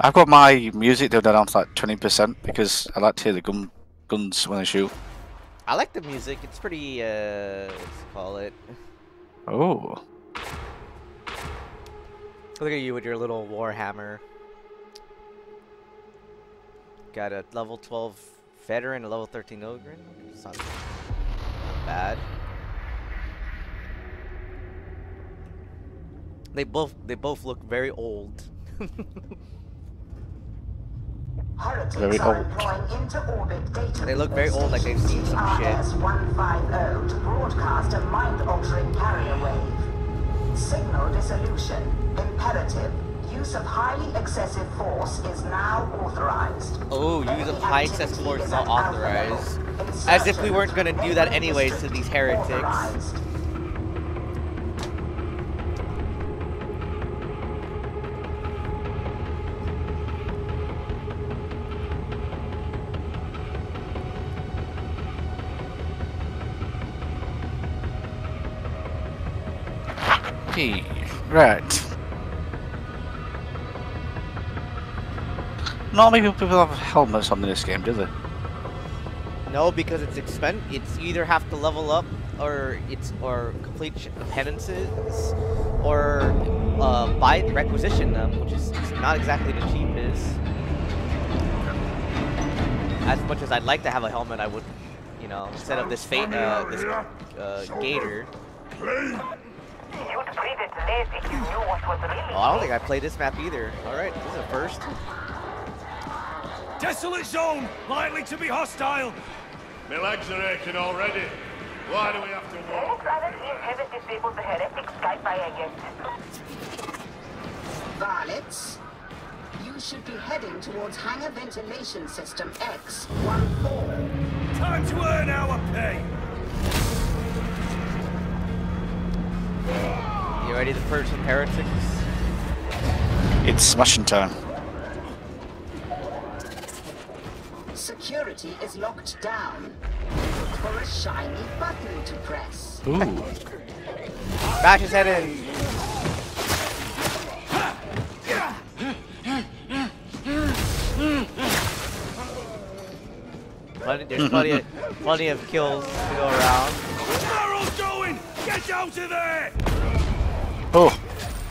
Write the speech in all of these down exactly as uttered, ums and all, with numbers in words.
I've got my music down down to like twenty percent because I like to hear the gun guns when I shoot. I like the music. It's pretty, uh, let's call it. Oh. Look at you with your little Warhammer. Got a level twelve veteran, a level thirteen Ogre. It's not bad. They both they both look very old. Heretics Very are old. employing inter-orbit data. They look very old, like they've seen some T R S one fifty to broadcast a mind-altering carrier wave. Signal dissolution. Imperative. Use of highly excessive force is now authorized. Oh, use of high excessive force is not authorized. As if we weren't gonna do that anyways to these heretics. Hey, right. Not many people have helmets on this game, do they? No, because it's expen. It's either have to level up, or it's or complete penances, or uh, buy requisition them, which is not exactly the cheapest. As much as I'd like to have a helmet, I would, you know, instead of this fate, uh, this uh, gator. Oh, I don't think I played this map either. All right, this is a first. Desolate zone, likely to be hostile. My legs are aching already. Why do we have to walk? haven't disabled the heretics skyfire yet. Varlets, you should be heading towards hangar ventilation system X one four. Time to earn our pay. You ready to purge some heretics? It's smashing time. Security is locked down. Look for a shiny button to press. Ooh. Bash his head in. Plenty, there's plenty of, plenty of kills to go around. Barrel's going! Get out of there! Oh.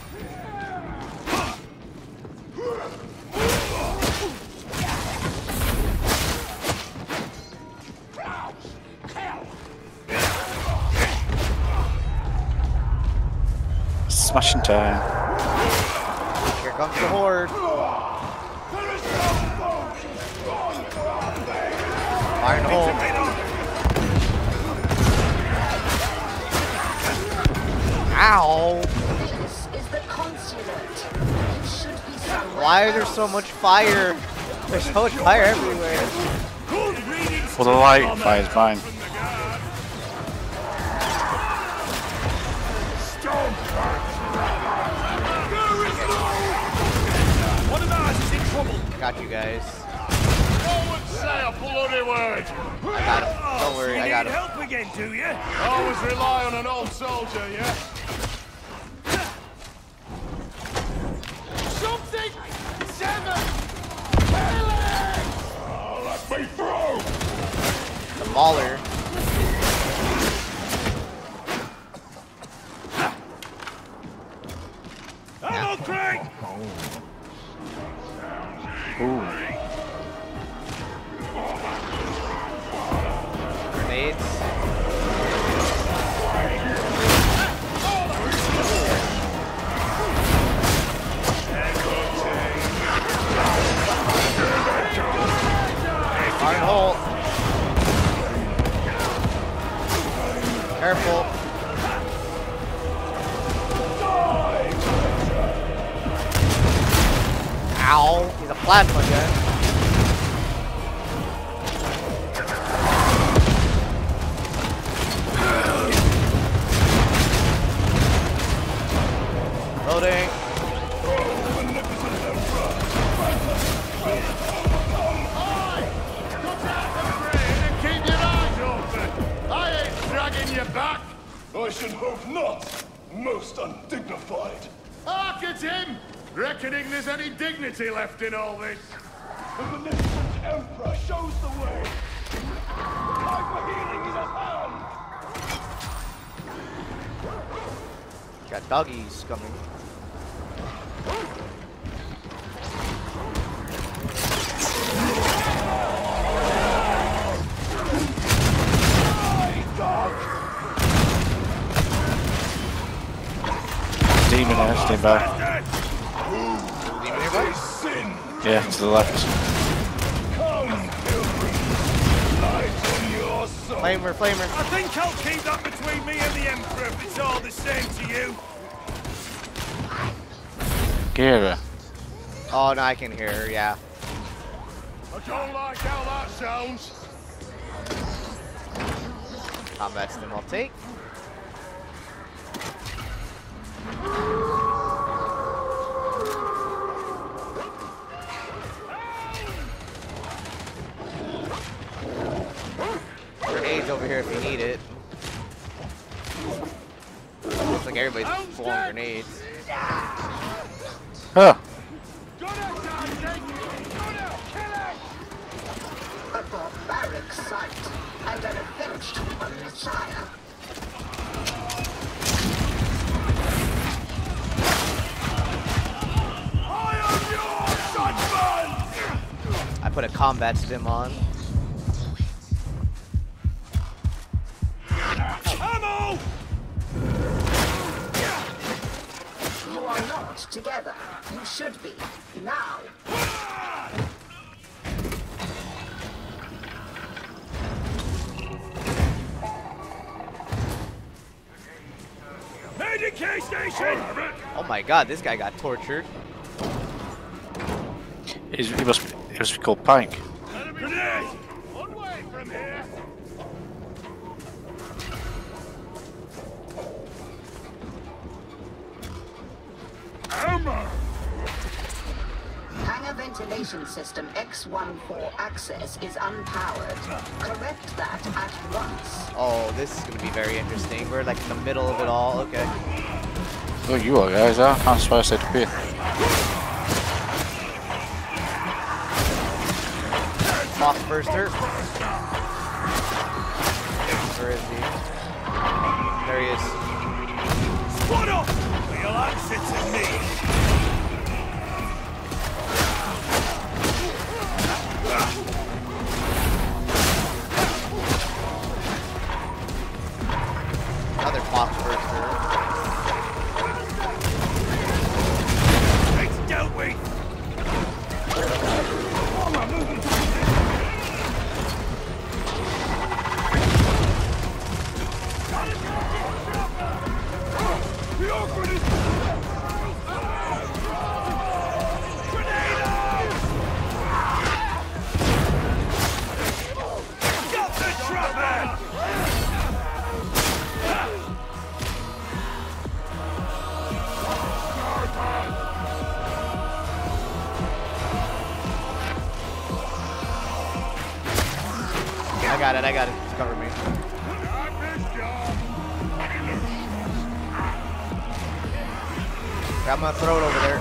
Smashing time. Here comes the horde. Fire in the hole. Ow! This is the consulate. You should be somewhere. Why is there so much fire? There's so much fire everywhere. Well, the light fire's fine. One of ours is in trouble. Got you guys. No one say a bloody word. I got him. Don't worry, You I got need him. help again, do you? Always rely on an old soldier, yeah? Something! Seven! Oh, let me through! The mauler. Ammo crate! Ooh. Grenades. Iron hole. Careful. Ow. He's a plasma gun. Loading. Keep your eyes open! I ain't dragging you back! I should hope not. Most undignified. Hark at him! Reckoning there's any dignity left in all this? The beneficent Emperor shows the way. Time for healing is at hand. Got doggies coming. Demon there, stay back. Demon nearby? Yeah, to the left. Flamer, flamer. I think I'll keep that between me and the Emperor if it's all the same to you. Gira. Oh, no, I can hear her, yeah. I don't like how that sounds. Combat stim I'll take. Grenades over here if you need it. Looks like everybody's pulling grenades. Huh. A barbaric sight and an avenged messiah. I put a combat stim on. Ammo! You are not together. You should be. Now. Medicaid station! Oh my god, this guy got tortured. He's, he must be, he must be called Pink. Grenade! One way from here. Hammer! Hangar ventilation system X fourteen access is unpowered. Correct that at once. Oh, this is gonna be very interesting. We're like in the middle of it all. Okay. Oh, you are guys, huh? I'm supposed to be. Boss burster. Where is he? There he is. Squad up! We'll answer to me. Another boss burster. It's dealt with. Got the trapper! I got it, I got it. Just cover me. I'm gonna throw it over there.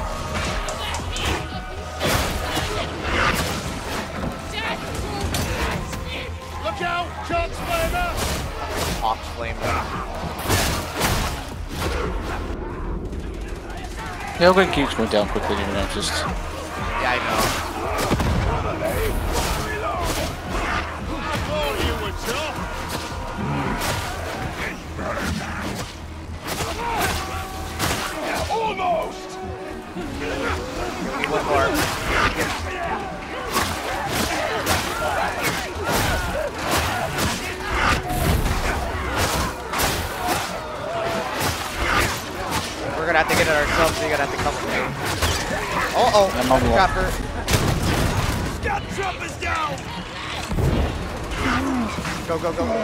Look out, Chunks Flamer! Ox flamer. Yeah, I'm going to keep going down quickly, you know, just. Yeah, I know. Oh, you were tough. Almost! One more. We're gonna have to get it ourselves, so you're gonna have to come with me. Uh oh, I'm on the wall. trapper. Got trappers down! Go, go, go.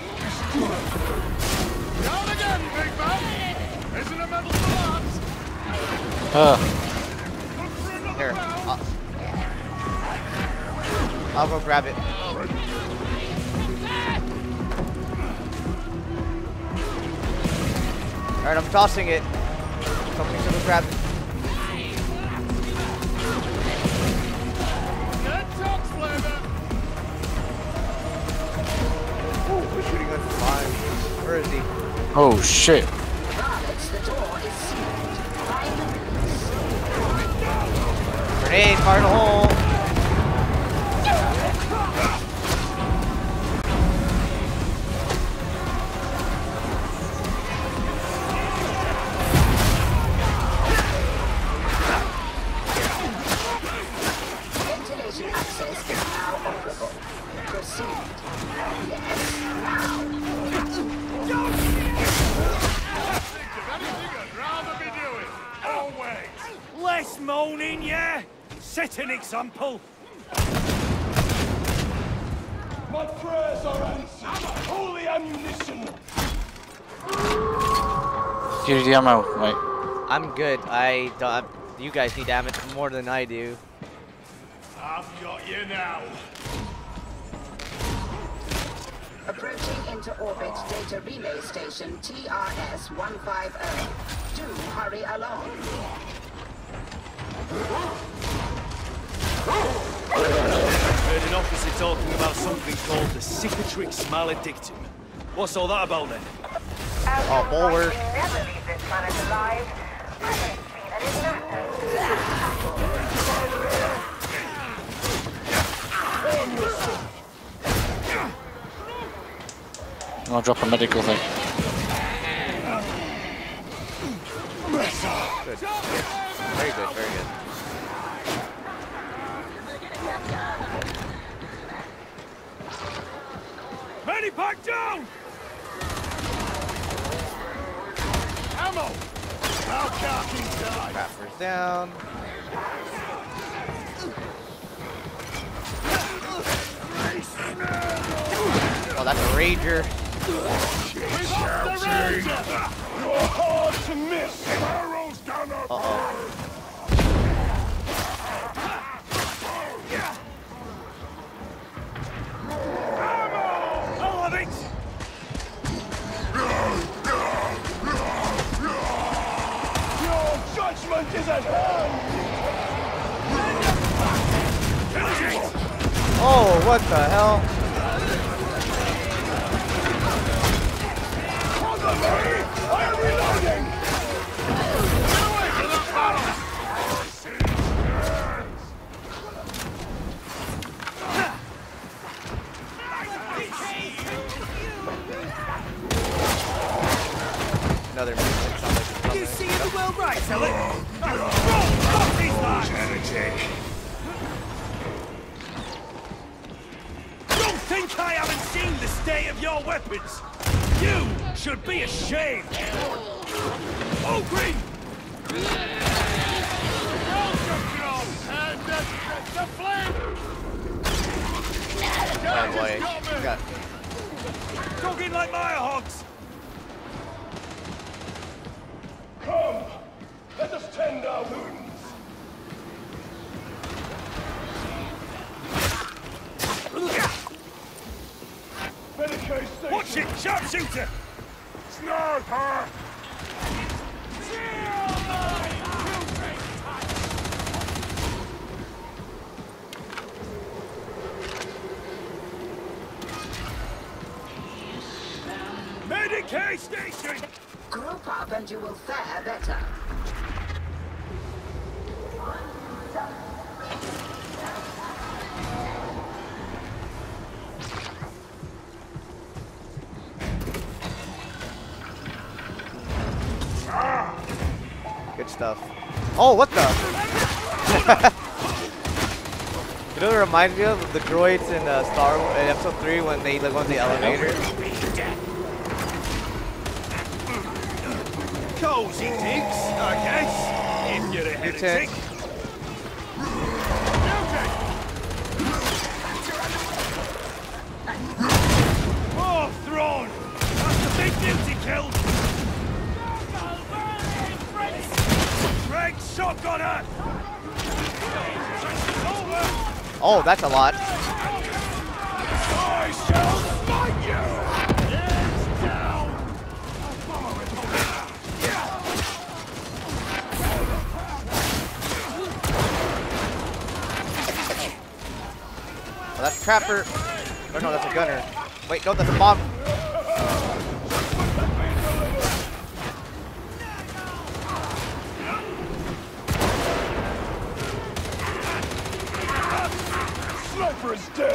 Down again, big man! Isn't a medal for that? Uh, Here. I'll, I'll go grab it. Alright, I'm tossing it. Somebody's gonna grab it. is he? Oh shit. Varlets, the door is sealed. Find the release. Grenade, fire in the hole. Ventilation access is now operable. Proceed. Yes, now. Think of anything I'd rather be doing. Always. Less moaning, yeah? Set an example. My prayers are answered. Holy ammunition. Give you the ammo, mate. I'm good. I don't. You guys need damage more than I do. I've got you now. Approaching inter-orbit data relay station T R S one fifty. Do hurry along. Heard an officer talking about something called the cicatrix maledictum. What's all that about then? Oh, bulwark. Never leave this planet alive. I haven't seen any I'll drop a medical thing. Good. Very good, very good. Medipack down! Ammo! How khakis die? Crafters down. Oh, that's a rager. You're hard to miss. Arrows down the Uh oh. I'll have it! Your judgment is at hand. Oh, what the hell? Cover me! I am reloading! Get away from that barrel! Another movement. Sounds like it's coming. You see the well right, Sally? Fuck these lads! Don't think I haven't seen the state of your weapons! You should be ashamed! Oh, Green! And the, the flame! Oh boy. Got Talking like my hogs! Come, let us tend our wounds. Medicaid station. Watch it, sharpshooter! Sniper! Medicaid station! Group up and you will fare better. good stuff. Oh, what the? You know what it reminds me of? The droids in uh, Star Wars in Episode three when they live on the elevator. Cozy digs, I guess. If you're a heretic. Oh, Thrawn! That's the big beauty kill! Greg, shotgunner! Oh, that's a lot. I shall smite you! It's down! Oh, that's a trapper. Or no, that's a gunner. Wait, no, that's a bomb. said!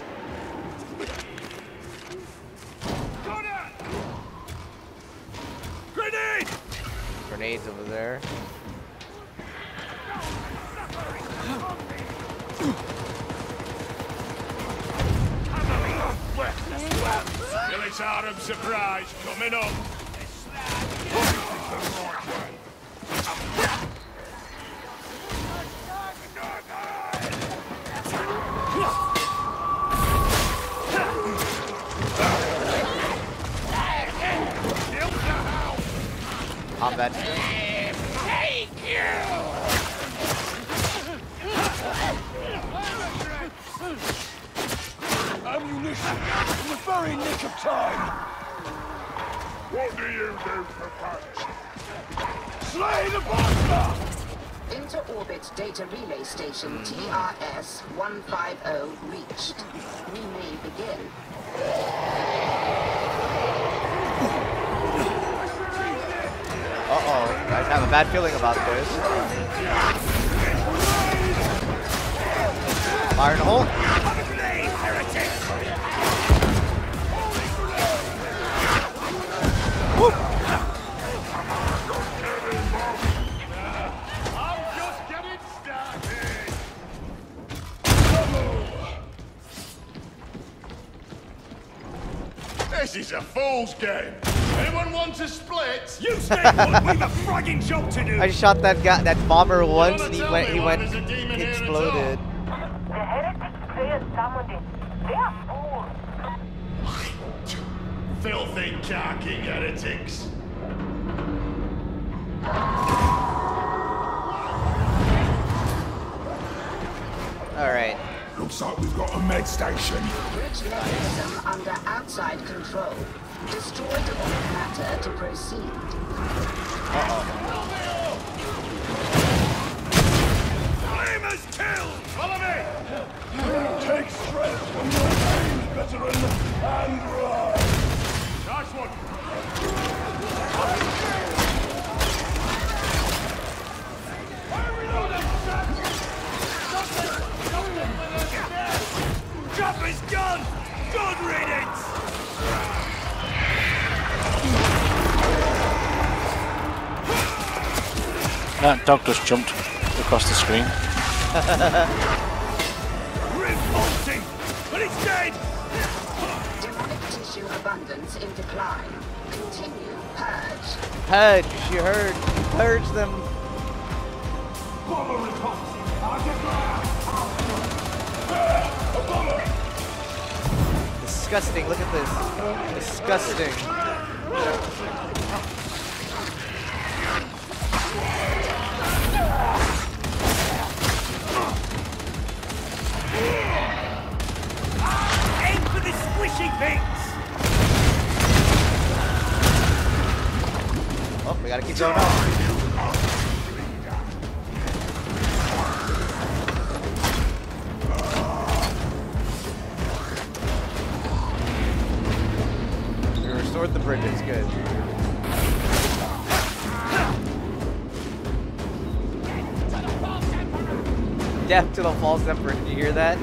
Grenade! Grenades over there. Village Arab surprise coming up. Combat. Take you! Ammunition! In the very nick of time! What do you do for punch? Slay the monster! Inter-orbit data relay station T R S one fifty reached. We may begin. Uh-oh. Guys have a bad feeling about this. Fire in the hole. Heretics! Whoop. I'm just getting started! This is a fool's game. Anyone want to split? You stay put, we've a fragging job to do! I shot that guy, that bomber once, wanna and he tell went, me he why went, there's a demon he here at the exploded. The heretics failed summoned it. They are fools. Filthy khaki heretics. All right. Looks like we've got a med station. Bridge mechanism under outside control. Destroy demonic matter to proceed. Flamers killed! Follow me! Take strength from your pain, veteran, and run! Nice one! Chopper's gone! Good riddance! That dog just jumped across the screen. Revolting! But it's dead! Demonic tissue abundance in decline. Continue purge. Purge, you heard. Purge them. Bomber repulsed! Target ground! A bomber! Disgusting, look at this. Disgusting. Aim for the squishy things! Oh, we gotta keep going up. We restored the bridges, good. Death to the false emperor, did you hear that?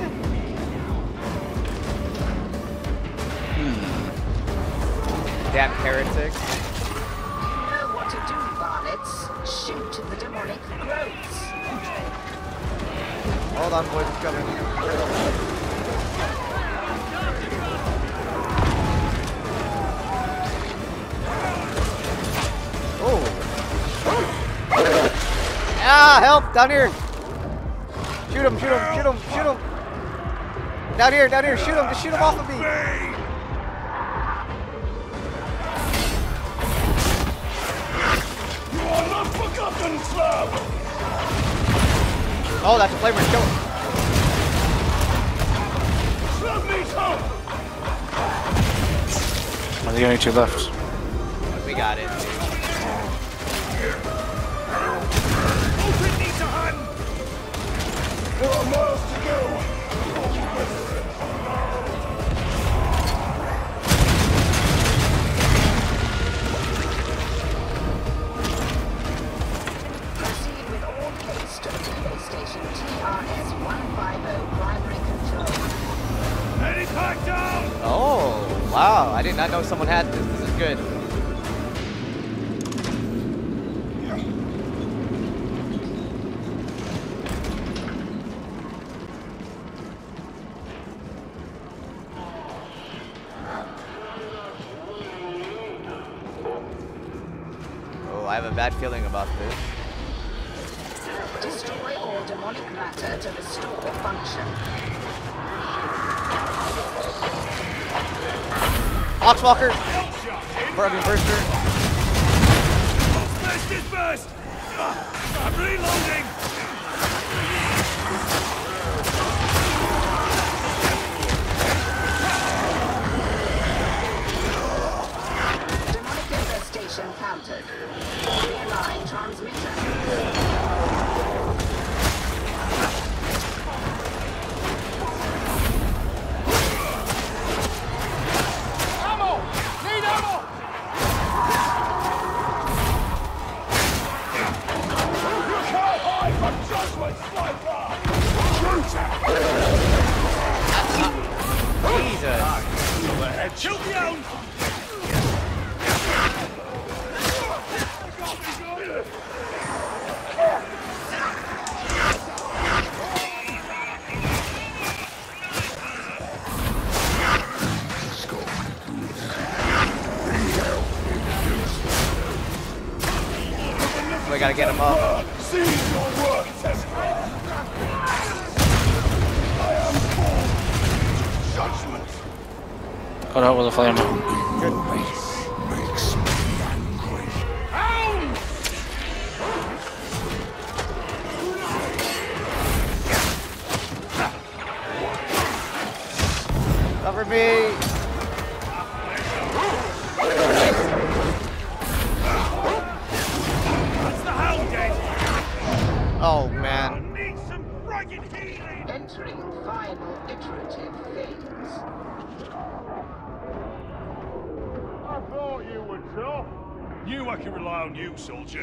Damn heretics. You know what to do, varlets. Shoot the demonic growths. Hold on, boys, it's coming. Oh! Ah, help! Down here! Shoot him! Shoot him! Shoot him! Shoot him! Down here! Down here! Shoot him! Just shoot him off of me! You are not forgotten, slab! Oh, that's a flamer! Kill him! Slab needs help! Are the only two left? We got it. Open needs a hand! There are miles to go! Proceed with all haste to the relay station T R S one fifty primary control. Back down! Oh, wow. I did not know someone had this. This is good. Oh, I have a bad feeling about this. Destroy all demonic matter to restore function. Oxwalker! Burning Burster. Burst is burst! I'm reloading! Demonic infestation countered. Realign transmitter. Jesus. Kill the own! We gotta get him up. See your work, Test. I am full judgment. Got out with a flame. Makes me angry. Cover me. That's the hound dead! Oh man. I need some friggin' healing! Entering final iterative phase. I thought you were tough. You, I can rely on you, soldier.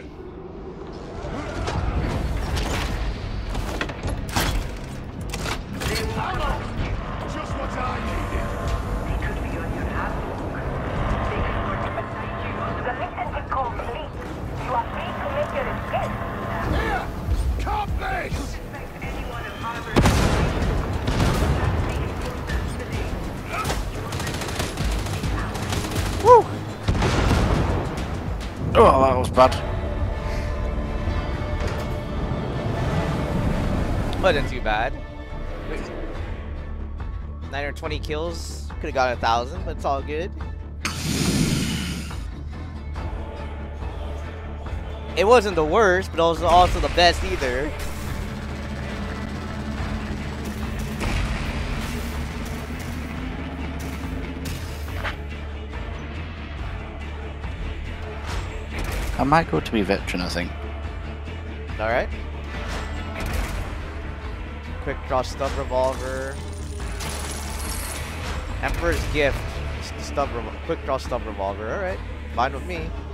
Just what I needed. They could be on your handbook. They could put it beside you. The mission is complete. You are free to make your escape. Here! Cut this! Suspect anyone of Harvard. Woo! Oh, that was bad. Wasn't too bad. nine hundred twenty kills. Could have got a thousand, but it's all good. It wasn't the worst, but it was also the best either. I might go to be veteran, I think. Alright. Quick draw stub revolver. Emperor's gift. Stub revolver. Quick draw stub revolver. Alright. Fine with me.